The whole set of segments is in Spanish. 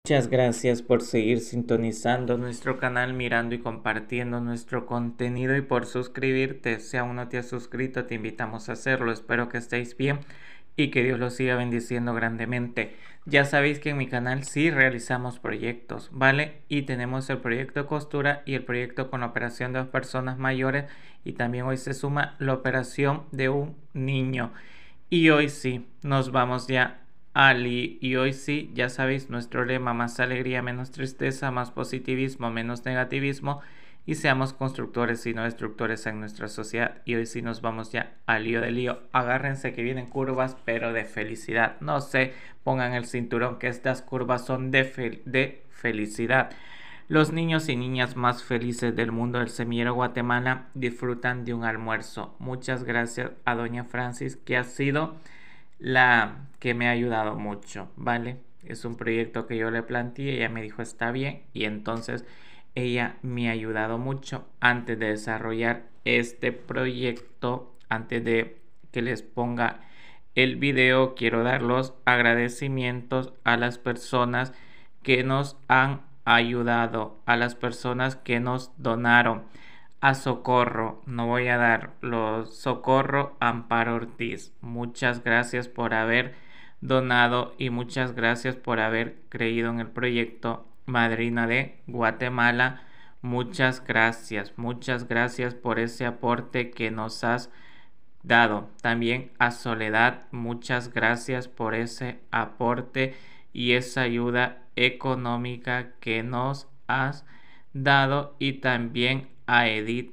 Muchas gracias por seguir sintonizando nuestro canal, mirando y compartiendo nuestro contenido y por suscribirte. Si aún no te has suscrito, te invitamos a hacerlo. Espero que estéis bien y que Dios los siga bendiciendo grandemente. Ya sabéis que en mi canal sí realizamos proyectos, ¿vale? Y tenemos el proyecto de costura y el proyecto con la operación de 2 personas mayores, y también hoy se suma la operación de un niño. Y hoy sí, nos vamos ya y hoy sí, ya sabéis, nuestro lema: más alegría, menos tristeza, más positivismo, menos negativismo, y seamos constructores y no destructores en nuestra sociedad. Y hoy sí nos vamos ya al lío del lío. Agárrense que vienen curvas, pero de felicidad. No se pongan el cinturón, que estas curvas son de felicidad. Los niños y niñas más felices del mundo del Semillero Guatemala disfrutan de un almuerzo. Muchas gracias a doña Francis, que ha sido la que me ha ayudado mucho, ¿vale? Es un proyecto que yo le planteé, ella me dijo está bien, y entonces ella me ha ayudado mucho antes de desarrollar este proyecto. Antes de que les ponga el video, quiero dar los agradecimientos a las personas que nos han ayudado, a las personas que nos donaron. A Socorro, no voy a dar los Socorro Amparo Ortiz, muchas gracias por haber donado y muchas gracias por haber creído en el proyecto. Madrina de Guatemala, muchas gracias por ese aporte que nos has dado. También a Soledad, muchas gracias por ese aporte y esa ayuda económica que nos has dado. Y también a Edith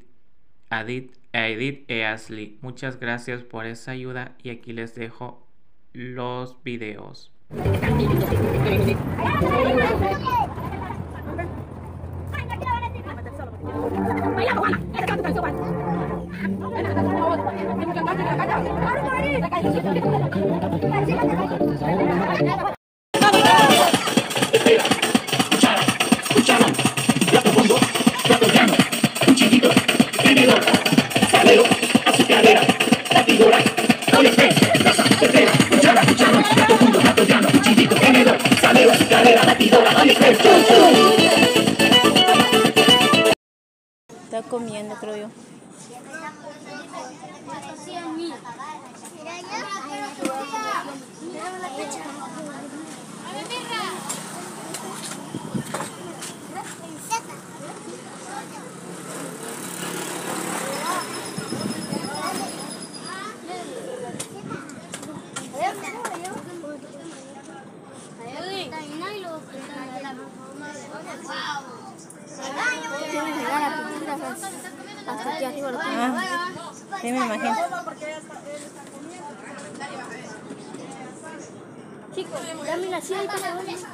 e Ashley, muchas gracias por esa ayuda, y aquí les dejo los videos. Está comiendo, creo yo. Hasta aquí arriba lo tengo. Sí, me imagino. Chicos, dame la silla y para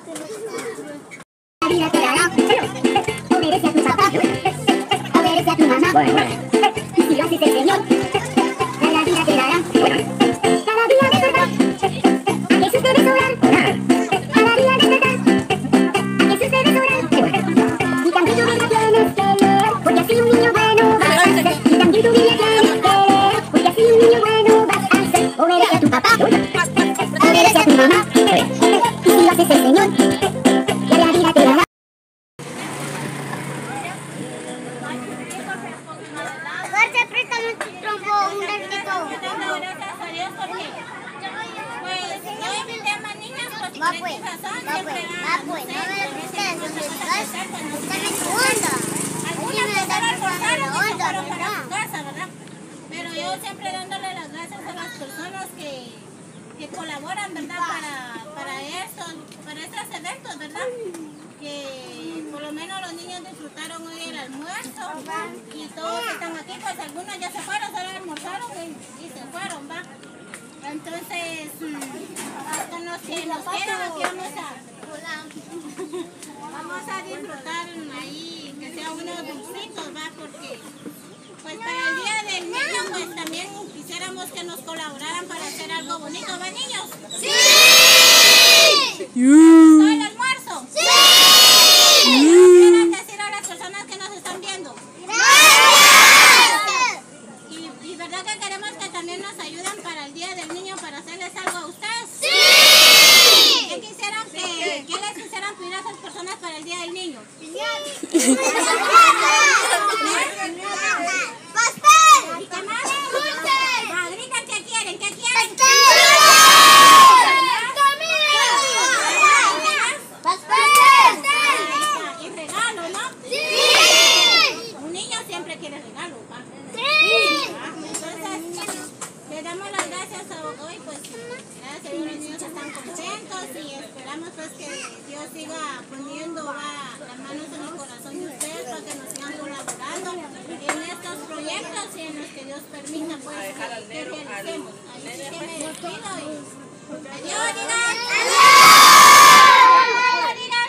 obedece a tus papás, obedece a tu mamá. Y si lo haces el Señor, la vida te dará. Cada día despertar, a Jesús debes orar. Cada día despertar, a Jesús debes orar. Y también tu vida tienes que leer, porque así un niño bueno vas a ser. Y también tu vida tienes que leer, porque así un niño bueno vas a ser. Obedece a tu papá, obedece a tu mamá. Y si lo haces el Señor, la vida te dará. Pero yo siempre dándole las gracias a las personas que colaboran, ¿verdad? Para estos eventos, ¿verdad? Que por lo menos los niños disfrutaron hoy el almuerzo y todos están aquí, pues algunos ya se fueron, solo almorzaron y se fueron, ¿va? Entonces, con los que nos quedan aquí vamos a disfrutar ahí, que sea unos dulcitos, ¿va? Porque pues para el Día del Niño, pues también quisiéramos que nos colaboraran para hacer algo bonito, ¿va, niños? ¡Sí! ¿Todo el almuerzo? ¡Sí! ¿Qué quieran decir a las personas que nos están viendo? ¡Gracias! Y verdad que queremos que también nos ayuden para el Día del Niño, para hacerles algo a ustedes. ¡Sí! ¿Qué les quisieran pedir a esas para el Día del Niño? ¡Pastel! ¿Y qué más? ¡Dulce! Ah, gritan, ¿qué quieren? ¿Qué quieren? Y regalo, ¿no? ¡Sí! Un niño siempre quiere regalo, ¿va? ¡Sí! Entonces, le damos las gracias a hoy, pues, gracias a Dios los niños están contentos y esperamos pues que Dios siga poniendo las manos en el corazón de ustedes para que nos sigan colaborando en estos proyectos y en los que Dios permita pues que realicemos. Ahí sí que me despido y adiós, digan. Adiós, digan,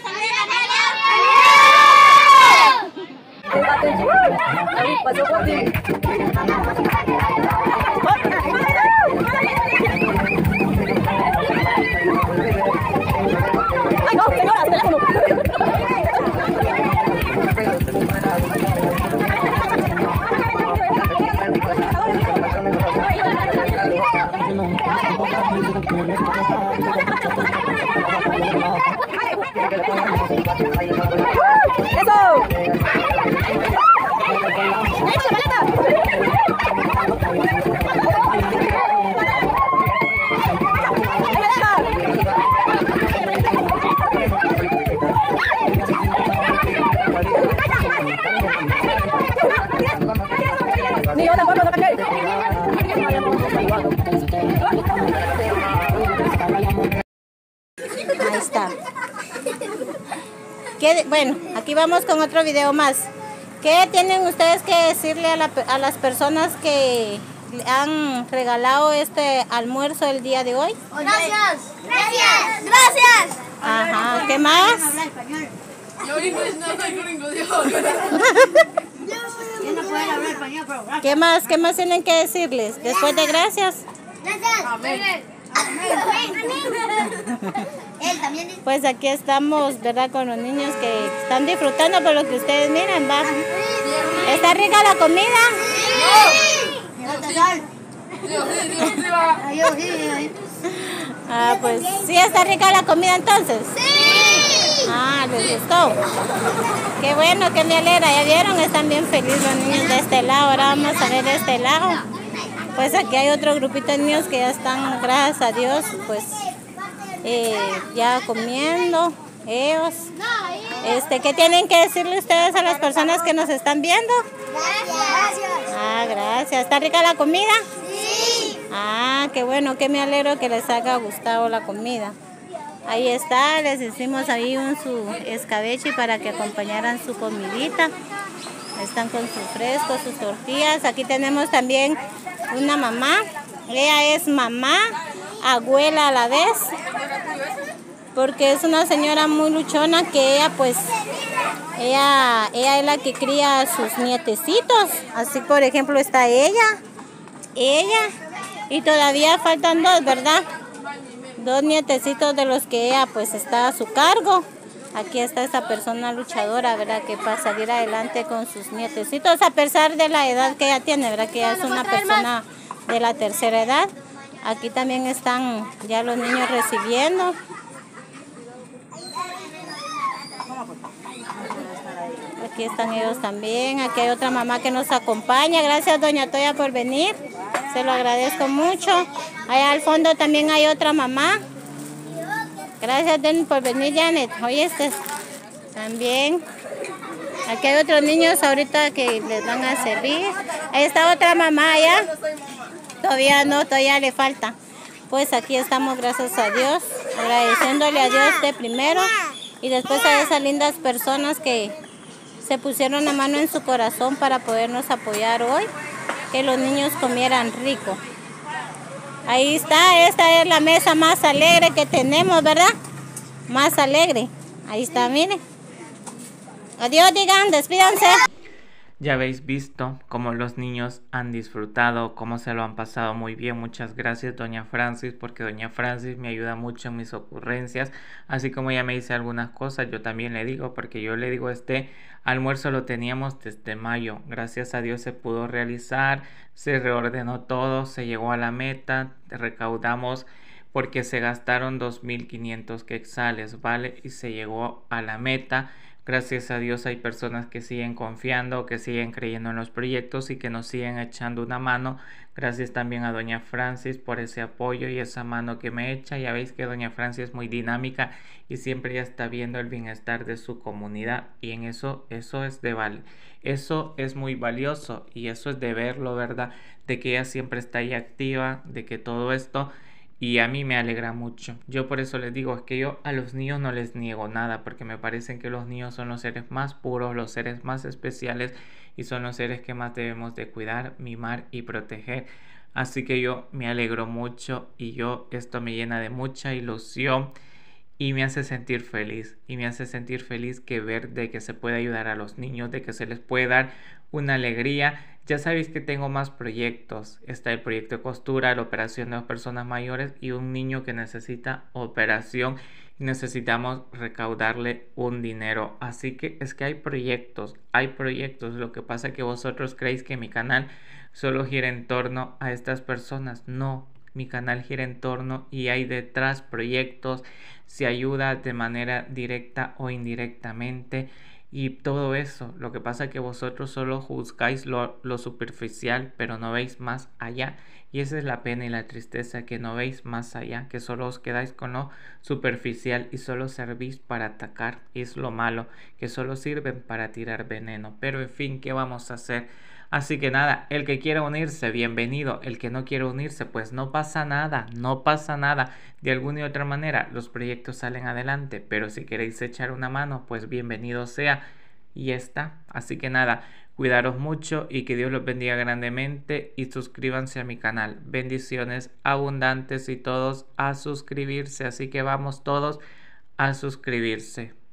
ahí está. Bueno, aquí vamos con otro video más. ¿Qué tienen ustedes que decirle a las personas que le han regalado este almuerzo el día de hoy? Gracias. Gracias. Gracias. Ajá, ¿qué más? Yo no soy gringo, Dios. Yo no puedo hablar español, pero gracias. ¿Qué más? ¿Qué más tienen que decirles después de gracias? Gracias. Amén. Él también dice. Pues aquí estamos, ¿verdad? Con los niños que están disfrutando por lo que ustedes miran, ¿va? ¿Está rica la comida? Ah, pues sí está rica la comida entonces. Ah, les gustó. Qué bueno, que me alegra. Ya vieron, están bien felices los niños de este lado. Ahora vamos a ver de este lado. Pues aquí hay otro grupito de niños que ya están, gracias a Dios, pues ya comiendo ellos. ¿Qué tienen que decirle ustedes a las personas que nos están viendo? Gracias. Ah, gracias. ¿Está rica la comida? Sí. Ah, qué bueno, que me alegro que les haya gustado la comida. Ahí está, les hicimos ahí su escabeche para que acompañaran su comidita. Están con sus frescos, sus tortillas. Aquí tenemos también una mamá. Ella es mamá, abuela a la vez, porque es una señora muy luchona que ella es la que cría a sus nietecitos. Así, por ejemplo, está ella, y todavía faltan dos, ¿verdad? Dos nietecitos de los que ella pues está a su cargo. Aquí está esa persona luchadora, ¿verdad? Que para salir adelante con sus nietecitos, a pesar de la edad que ella tiene, ¿verdad? Que ella es una persona de la tercera edad. Aquí también están ya los niños recibiendo. Aquí están ellos también. Aquí hay otra mamá que nos acompaña. Gracias, doña Toya, por venir. Se lo agradezco mucho. Allá al fondo también hay otra mamá. Gracias, Den, por venir, Janet. ¿Oíste? También. Aquí hay otros niños ahorita que les van a servir. Ahí está otra mamá allá. Todavía no, todavía le falta. Pues aquí estamos, gracias a Dios, agradeciéndole a Dios de primero y después a esas lindas personas que se pusieron la mano en su corazón para podernos apoyar hoy, que los niños comieran rico. Ahí está, esta es la mesa más alegre que tenemos, ¿verdad? Más alegre. Ahí está, miren. Adiós, digan, despídanse. Ya habéis visto cómo los niños han disfrutado, cómo se lo han pasado muy bien. Muchas gracias, doña Francis, porque doña Francis me ayuda mucho en mis ocurrencias. Así como ella me dice algunas cosas, yo también le digo, porque yo le digo, este almuerzo lo teníamos desde mayo. Gracias a Dios se pudo realizar, se reordenó todo, se llegó a la meta, recaudamos porque se gastaron 2.500 quetzales, ¿vale? Y se llegó a la meta. Gracias a Dios hay personas que siguen confiando, que siguen creyendo en los proyectos y que nos siguen echando una mano. Gracias también a doña Francis por ese apoyo y esa mano que me echa. Ya veis que doña Francis es muy dinámica y siempre ya está viendo el bienestar de su comunidad, y en eso es eso es muy valioso, y eso es de verlo, ¿verdad? De que ella siempre está ahí activa, de que todo esto, y a mí me alegra mucho. Yo por eso les digo, es que yo a los niños no les niego nada, porque me parecen que los niños son los seres más puros, los seres más especiales, y son los seres que más debemos de cuidar, mimar y proteger. Así que yo me alegro mucho, y esto me llena de mucha ilusión y me hace sentir feliz. Y me hace sentir feliz que ver de que se puede ayudar a los niños, de que se les puede dar una alegría. Ya sabéis que tengo más proyectos. Está el proyecto de costura, la operación de las personas mayores y un niño que necesita operación y necesitamos recaudarle un dinero. Así que es que hay proyectos. Lo que pasa es que vosotros creéis que mi canal solo gira en torno a estas personas. No, mi canal gira en torno y hay detrás proyectos, se ayuda de manera directa o indirectamente y todo eso. Lo que pasa es que vosotros solo juzgáis lo superficial, pero no veis más allá, y esa es la pena y la tristeza, que no veis más allá, que solo os quedáis con lo superficial y solo servís para atacar, y es lo malo, que solo sirven para tirar veneno. Pero en fin, ¿qué vamos a hacer? Así que nada, el que quiera unirse, bienvenido. El que no quiere unirse, pues no pasa nada, no pasa nada. De alguna y otra manera los proyectos salen adelante, pero si queréis echar una mano, pues bienvenido sea. Y ya está. Así que nada, cuidaros mucho y que Dios los bendiga grandemente, y suscríbanse a mi canal. Bendiciones abundantes y todos a suscribirse. Así que vamos todos a suscribirse.